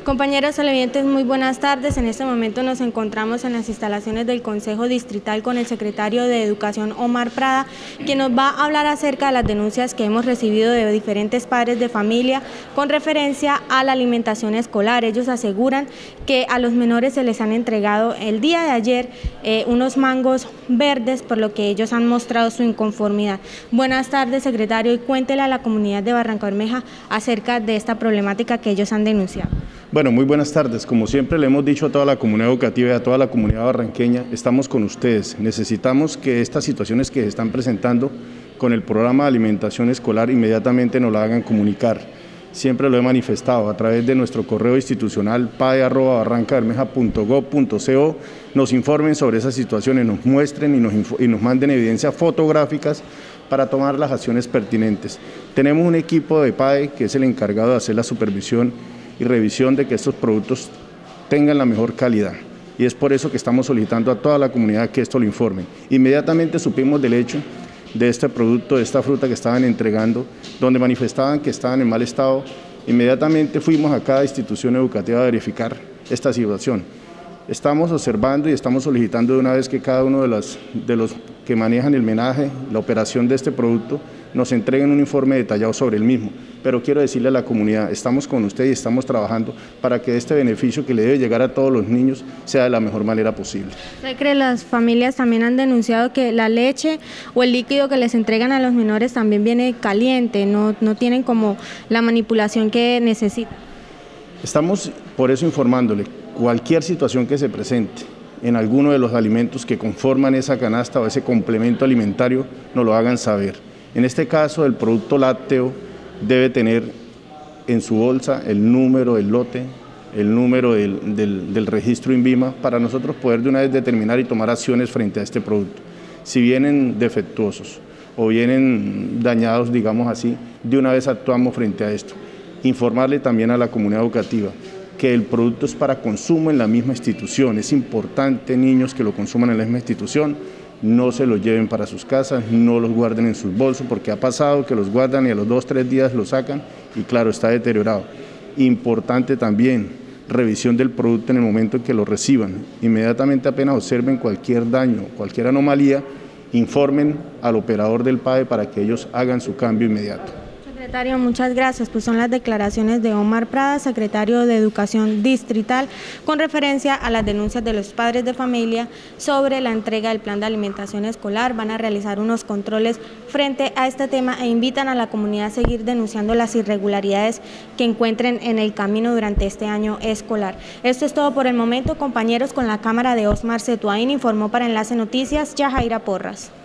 Compañeros televidentes, muy buenas tardes. En este momento nos encontramos en las instalaciones del Consejo Distrital con el secretario de Educación, Omar Prada, quien nos va a hablar acerca de las denuncias que hemos recibido de diferentes padres de familia con referencia a la alimentación escolar. Ellos aseguran que a los menores se les han entregado el día de ayer unos mangos verdes, por lo que ellos han mostrado su inconformidad. Buenas tardes, secretario, y cuéntele a la comunidad de Barrancabermeja acerca de esta problemática que ellos han denunciado. Bueno, muy buenas tardes. Como siempre le hemos dicho a toda la comunidad educativa y a toda la comunidad barranqueña, estamos con ustedes. Necesitamos que estas situaciones que se están presentando con el programa de alimentación escolar inmediatamente nos la hagan comunicar. Siempre lo he manifestado a través de nuestro correo institucional pade@barrancabermeja.gov.co, nos informen sobre esas situaciones, nos muestren y nos manden evidencias fotográficas para tomar las acciones pertinentes. Tenemos un equipo de PADE que es el encargado de hacer la supervisión y revisión de que estos productos tengan la mejor calidad. Y es por eso que estamos solicitando a toda la comunidad que esto lo informen. Inmediatamente supimos del hecho de este producto, de esta fruta que estaban entregando, donde manifestaban que estaban en mal estado. Inmediatamente fuimos a cada institución educativa a verificar esta situación. Estamos observando y estamos solicitando de una vez que cada uno de los que manejan el menaje, la operación de este producto, nos entreguen un informe detallado sobre el mismo. Pero quiero decirle a la comunidad, estamos con usted y estamos trabajando para que este beneficio que le debe llegar a todos los niños sea de la mejor manera posible. ¿Usted cree que las familias también han denunciado que la leche o el líquido que les entregan a los menores también viene caliente, no tienen como la manipulación que necesitan? Estamos por eso informándole, cualquier situación que se presente en alguno de los alimentos que conforman esa canasta o ese complemento alimentario, nos lo hagan saber. En este caso, el producto lácteo debe tener en su bolsa el número del lote, el número del registro INVIMA, para nosotros poder de una vez determinar y tomar acciones frente a este producto. Si vienen defectuosos o vienen dañados, digamos así, de una vez actuamos frente a esto. Informarle también a la comunidad educativa que el producto es para consumo en la misma institución. Es importante, niños, que lo consuman en la misma institución, no se los lleven para sus casas, no los guarden en sus bolsos, porque ha pasado que los guardan y a los 2 o 3 días lo sacan y claro, está deteriorado. Importante también, revisión del producto en el momento en que lo reciban. Inmediatamente apenas observen cualquier daño, cualquier anomalía, informen al operador del PADE para que ellos hagan su cambio inmediato. Secretario, muchas gracias. Pues son las declaraciones de Omar Prada, secretario de Educación Distrital, con referencia a las denuncias de los padres de familia sobre la entrega del plan de alimentación escolar. Van a realizar unos controles frente a este tema e invitan a la comunidad a seguir denunciando las irregularidades que encuentren en el camino durante este año escolar. Esto es todo por el momento, compañeros. Con la cámara de Osmar Cetuain, informó para Enlace Noticias Yajaira Porras.